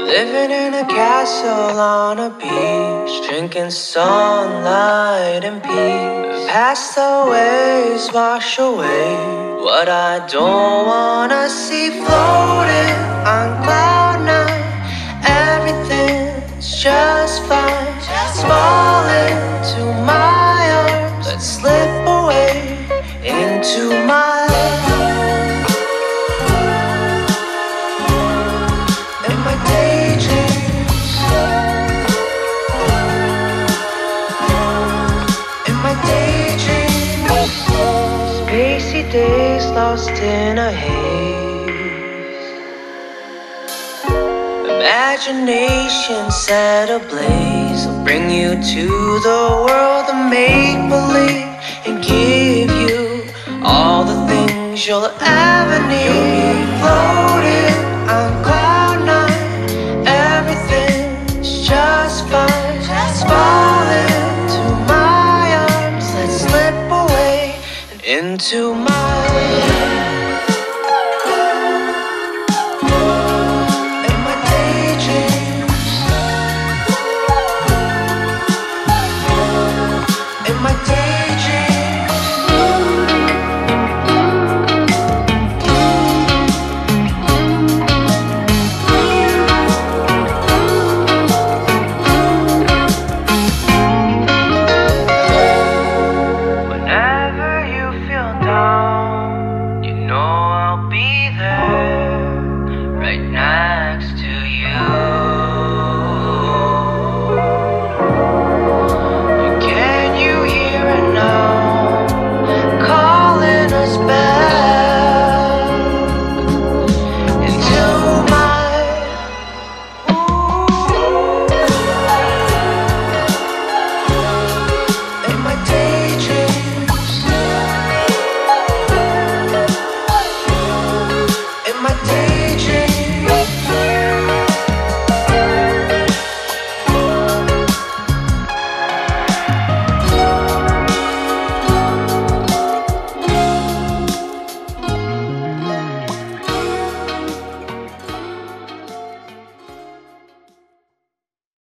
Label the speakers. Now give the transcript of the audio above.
Speaker 1: Living in a castle on a beach, drinking sunlight and peace. Past the waves wash away what I don't wanna see floating on cloud nine. Everything's just fine. Fall into my arms, let's slip away into my life. In my daydreams, in my daydreams, spacey days lost in a haze. Imagination set ablaze, will bring you to the world of make-believe and give you all the things you'll ever need.